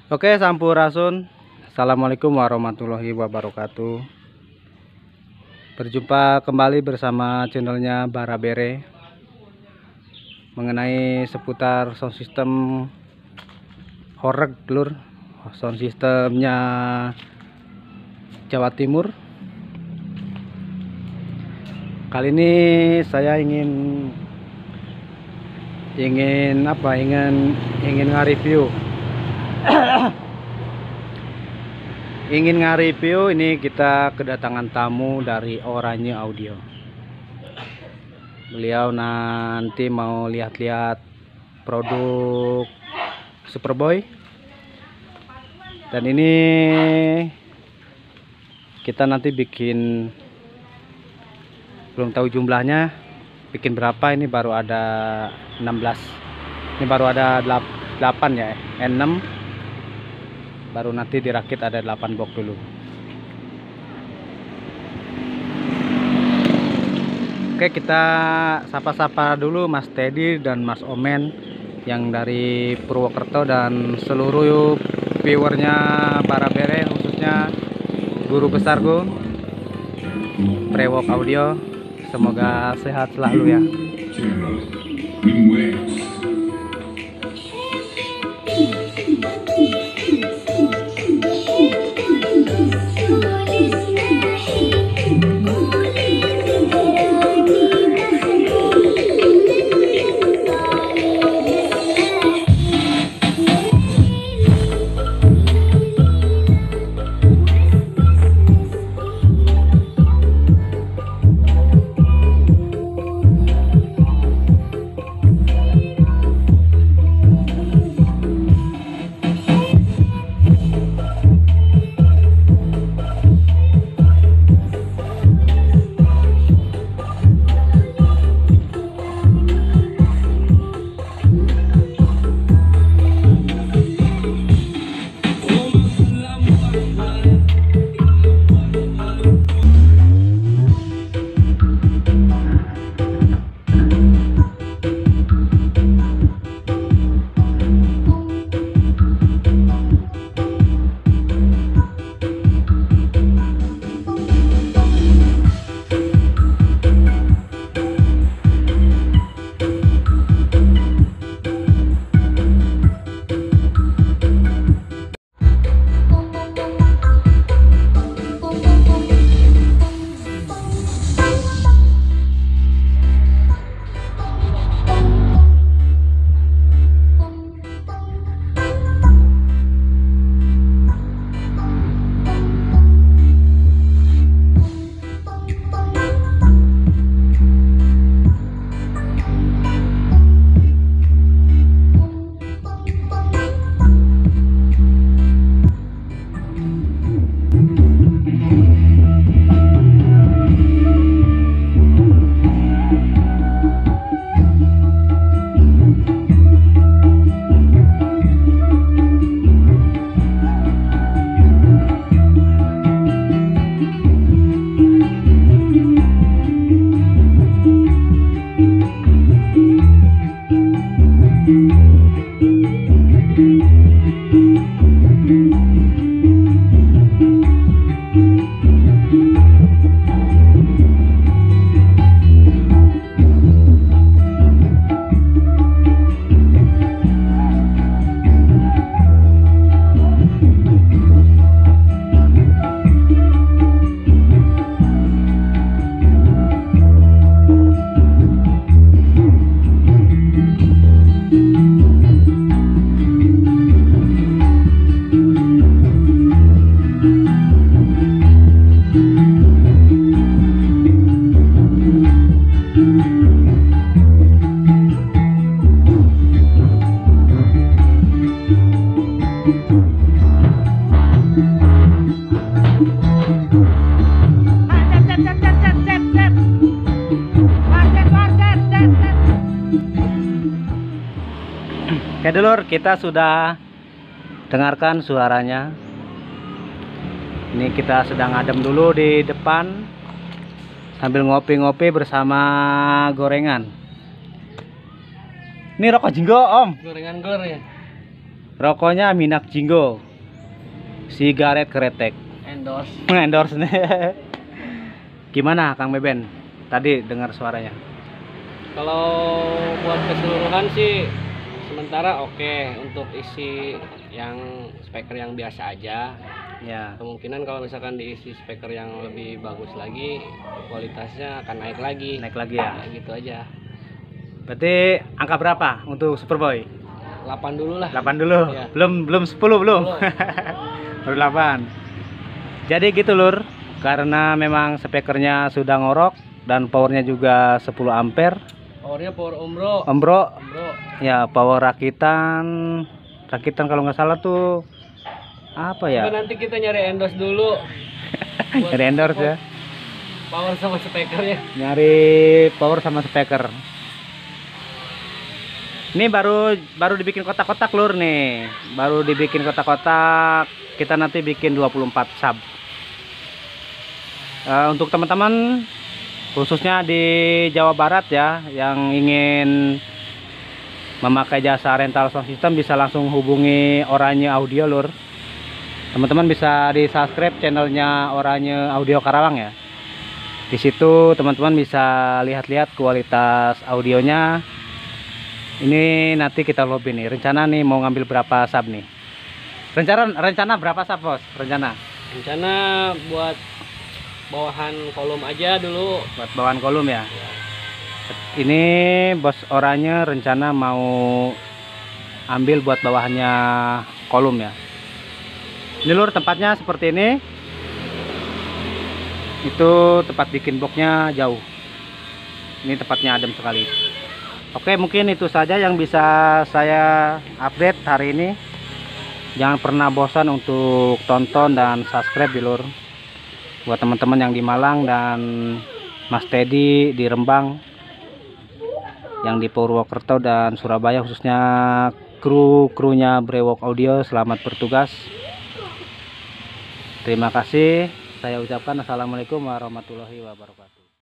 Oke, sampurasun. Assalamualaikum warahmatullahi wabarakatuh. Berjumpa kembali bersama channelnya Barabere mengenai seputar sound system Horeg, lur. Sound systemnya Jawa Timur. Kali ini saya ingin nge-review ini. Kita kedatangan tamu dari Oranye Audio. Beliau nanti mau lihat-lihat produk Superboy, dan ini kita nanti bikin, belum tahu jumlahnya, bikin berapa. Ini baru ada 16, ini baru ada 8 ya, N6 baru nanti dirakit, ada 8 box dulu. Oke, kita sapa-sapa dulu Mas Teddy dan Mas Omen yang dari Purwokerto dan seluruh viewernya Barabere, khususnya guru besarku Prewok Audio. Semoga sehat selalu ya. Oke dulur, kita sudah dengarkan suaranya. Ini kita sedang adem dulu di depan sambil ngopi-ngopi bersama gorengan. Ini rokok jinggo, Om. Gorengan goreng ya. Rokoknya Minak Jinggo. Sigaret kretek. Endorse. Endorse nih. Gimana Kang Beben? Tadi dengar suaranya. Kalau buat keseluruhan sih sementara oke. Untuk isi yang speaker yang biasa aja. Ya. Kemungkinan kalau misalkan diisi speaker yang lebih bagus lagi, kualitasnya akan naik lagi. Naik lagi ya. Ya, gitu aja. Berarti angka berapa untuk Superboy? 8 dulu lah. 8 dulu. Ya. Belum 10 belum. Baru 8. Jadi gitu Lur, karena memang speakernya sudah ngorok dan powernya juga 10 ampere. Powernya power Ombro. Ombro. Ombro. Ya, power rakitan kalau nggak salah tuh apa ya? Nanti kita nyari endorse dulu. Nyari endorse ya. Power sama speakernya. Nyari power sama speaker. Ini baru dibikin kotak-kotak Lur nih. Baru dibikin kotak-kotak. Kita nanti bikin 24 sub. Untuk teman-teman khususnya di Jawa Barat ya, yang ingin memakai jasa rental sound system, bisa langsung hubungi Oranye Audio Lur. Teman-teman bisa di subscribe channelnya Oranye Audio Karawang ya. Di situ teman-teman bisa lihat-lihat kualitas audionya. Ini nanti kita lobby nih. Rencana nih mau ngambil berapa sub nih? Rencana berapa sub bos? Rencana Buat bawahan kolom aja dulu. Buat bawahan kolom ya. Ini bos Oranye rencana mau ambil buat bawahannya kolom ya. Ini Lur tempatnya seperti ini. Itu tempat bikin boxnya jauh. Ini tempatnya adem sekali. Oke, mungkin itu saja yang bisa saya update hari ini. Jangan pernah bosan untuk tonton dan subscribe di Lur. Buat teman-teman yang di Malang dan Mas Teddy di Rembang, yang di Purwokerto dan Surabaya, khususnya krunya Brewok Audio, selamat bertugas. Terima kasih. Saya ucapkan assalamualaikum warahmatullahi wabarakatuh.